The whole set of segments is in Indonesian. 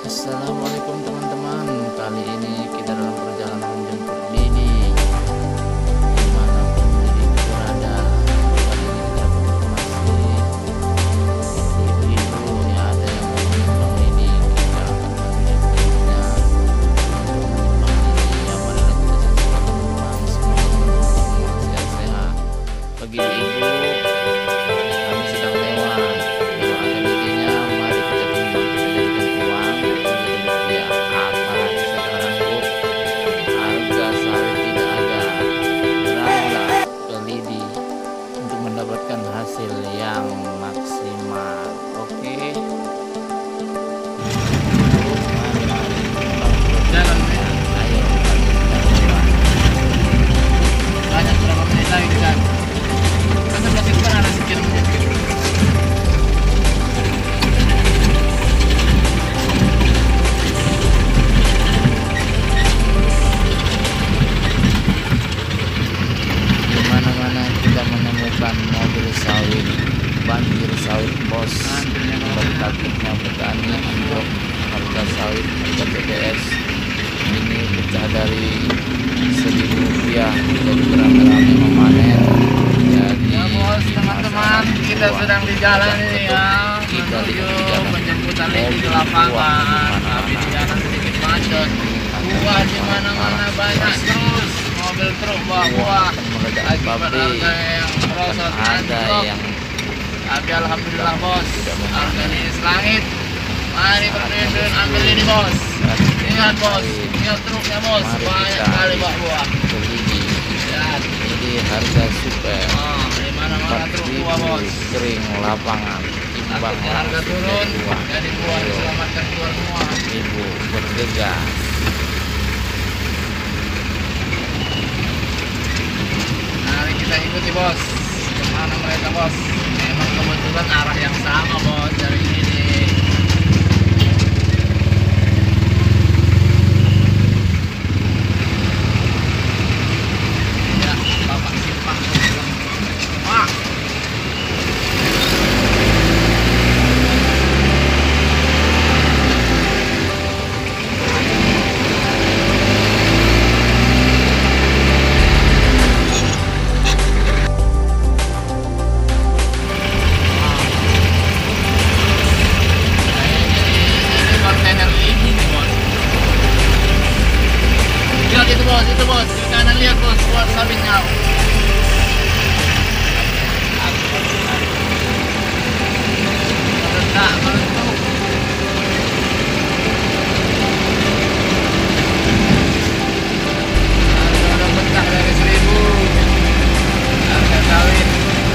Assalamualaikum teman-teman. Kali ini kita dalam perjalanan menjemput Didi dimanapun Didi berada. Kali ini kita dapat informasi ibu-ibu ya, ada yang mau menyumbang Didi. Kita akan menjemputnya untuk menyumbang Didi. Ya, marilah kita sama-sama teman-teman. Semoga teman-teman semua sehat-sehat. Bagi ibu kami sedang lewat. Kalau ada Didinya, mari kita timbang, kita jadikan uang menjadi rupiah. Apalagi sekarang Bu, harga sawit tidak ada. Beranglah ke Lidi untuk mendapatkan hasil yang maksimal. Oke. Mari jalan ya. Ayo kami sedang lewat. Banyak berapa menit lagi kan? Kan sebelah situ kan ada sekian menit. Mana kita menemukan mobil sawit, banjir sawit bos. Bertakutnya petani anjlok harga sawit, harga TBS ini pecah dari Rp1.000 jadi beramai-ramai memanen. Jadi Ya bos, teman-teman, kita sedang di jalan ini ya, menuju penjemputan Lidi di lapangan. Tapi di jalan sedikit macet. Buah di mana-mana banyak terus, mobil truk buah-buah. Akibat harga yang merosot ada anjlok. yang Tapi alhamdulillah bos, harga ini selangit. Mari berdendun ambil ini bos. Ingat bos, ingat truknya bos, banyak sekali buah-buah. Lidi. Lihat, Jadi harga super. di mana-mana truk buah bos. Kering lapangan. Timbang Takutnya harga langsung turun, jadi uang. jadi buah diselamatkan keluar semua. Ibu bergegas. Mari kita ikuti bos, kemana mereka bos. Memang kebetulan arah yang sama bos dari sini. Ya, bapak simpang. Pak. Ini kontainer ini nih bos. Lihat itu bos, di kanan lihat bos, buat sabitnya. Meledak, meletup. Harga udah pecah dari 1.000. Harga sawit.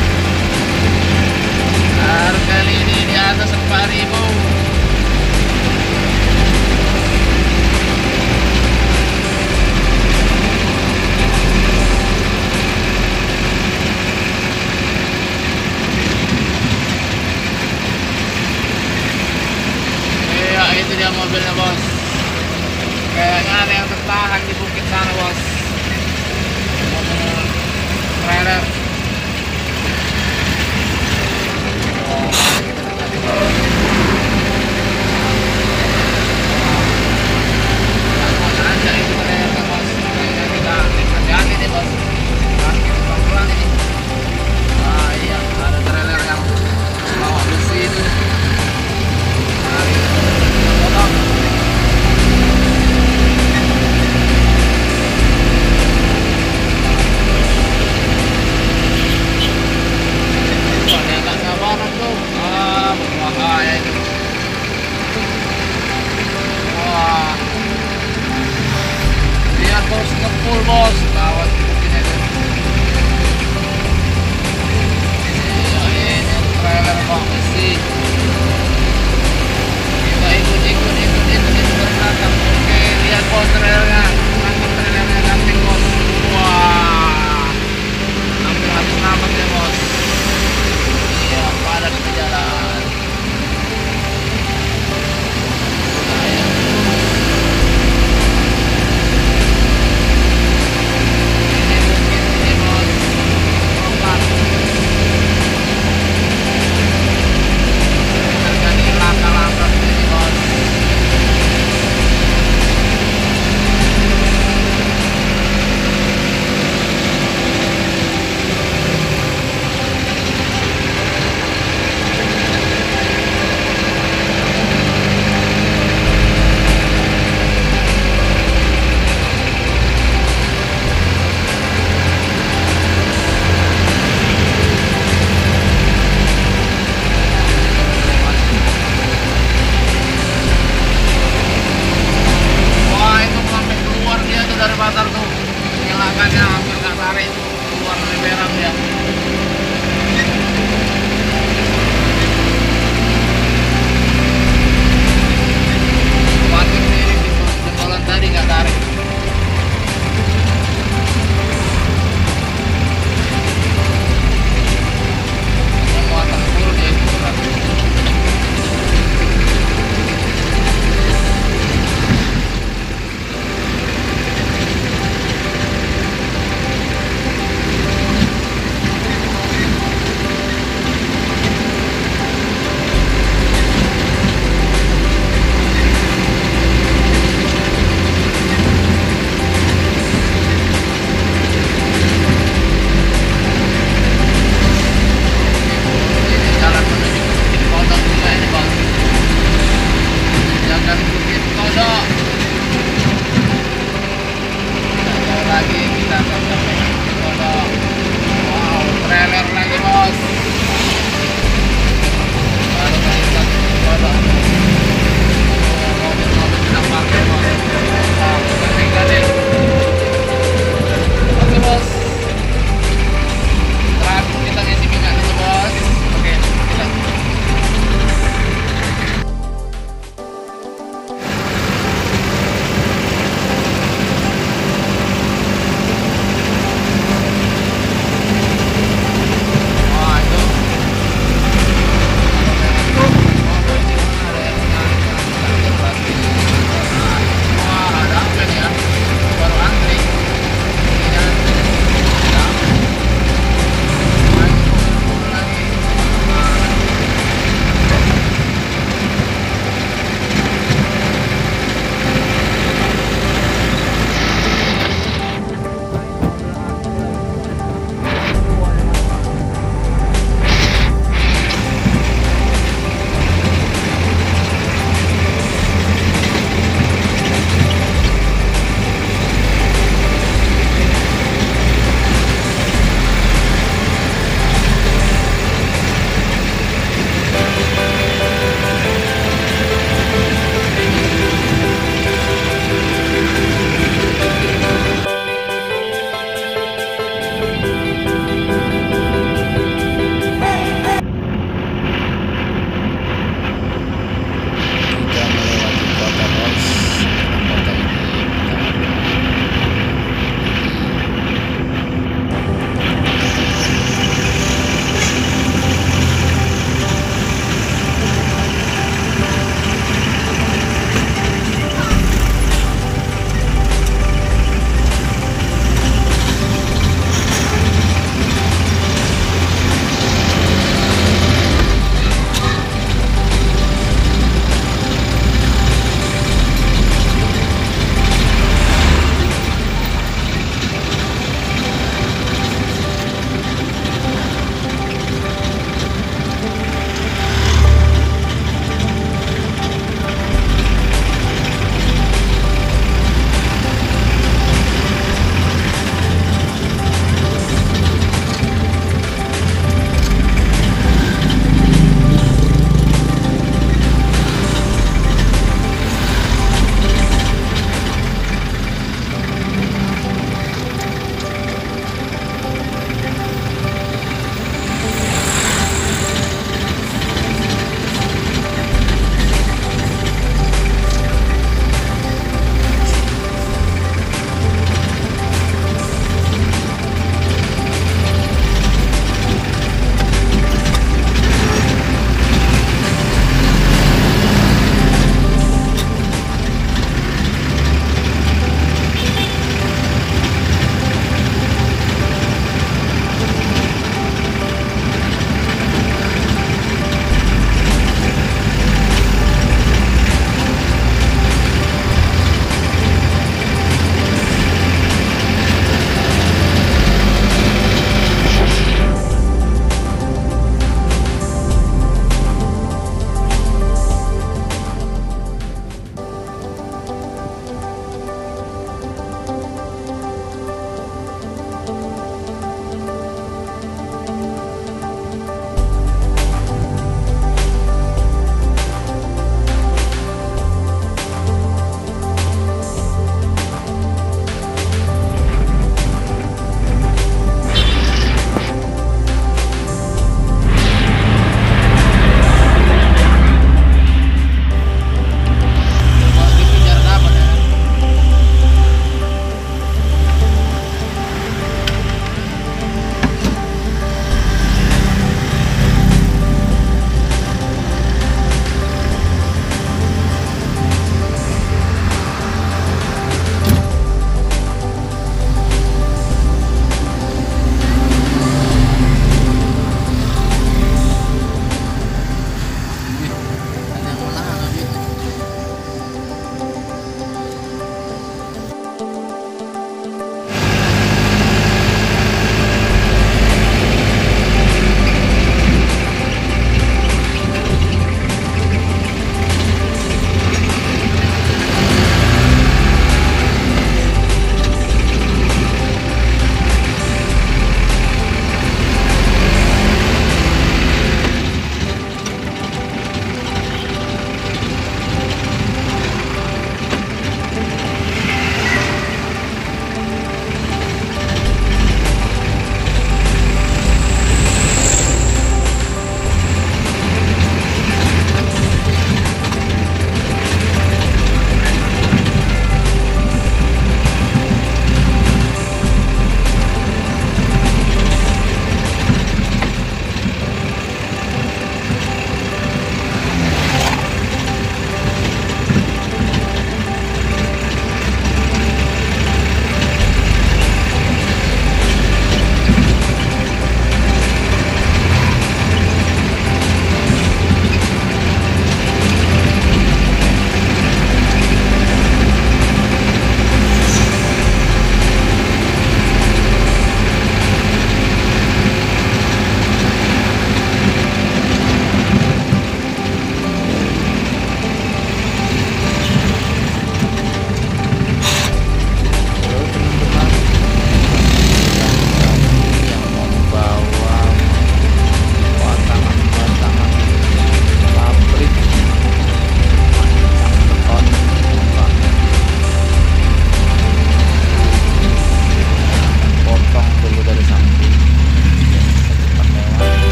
Harga Lidi di atas 4.000. Iya, itu dia mobilnya bos. Kayaknya ada yang tertahan di bukit sana bos. Mobil trailer. Ada itu trailer bos. Kayaknya kita hati-hati nih bos. Parkir pelan-pelan ini. Ah iya, ada trailer yang bawa besi itu. Mari kita potong.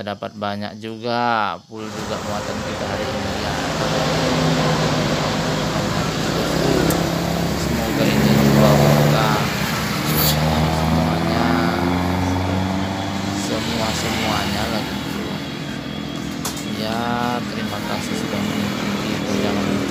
kita dapat banyak juga, full juga muatan kita hari ini ya. Semoga ini membawa berkah semuanya lagi ya. Terima kasih sudah mengikuti, jangan